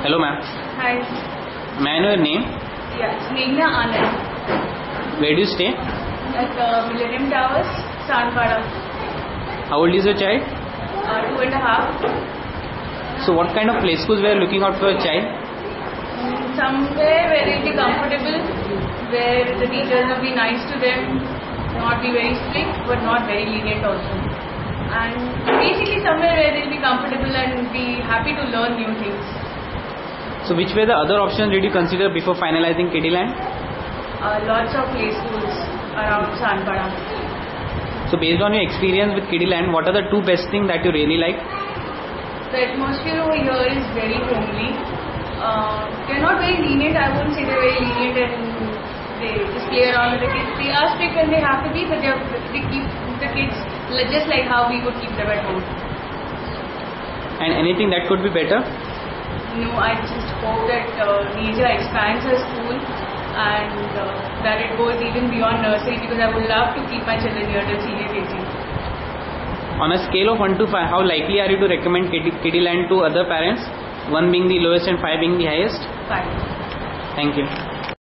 Hello, ma'am. Hi. May I know your name? Yeah, it's Meghna Anand Where do you stay? at Millennium Towers, Sanpada. How old is your child? 2.5. So, what kind of play schools we are looking out for your child? Somewhere where they'll be comfortable, where the teachers will be nice to them, not be very strict, but not very lenient also. And basically somewhere where they'll be comfortable and be happy to learn new things. So, which were the other options did you consider before finalizing Kiddieland? Lots of play schools around Sanpada. So, based on your experience with Kiddieland, what are the two best things that you really like? The atmosphere over here is very homely. They're not very lenient. I won't say they're very lenient and they just play around with the kids. They are strict when they have to be, but they keep the kids just like how we would keep them at home. And anything that could be better? No, I just hope that Neja expands her school and that it goes even beyond nursery, because I would love to keep my children here till senior KG. On a scale of 1 to 5, how likely are you to recommend Kiddieland to other parents? 1 being the lowest and 5 being the highest? 5. Thank you.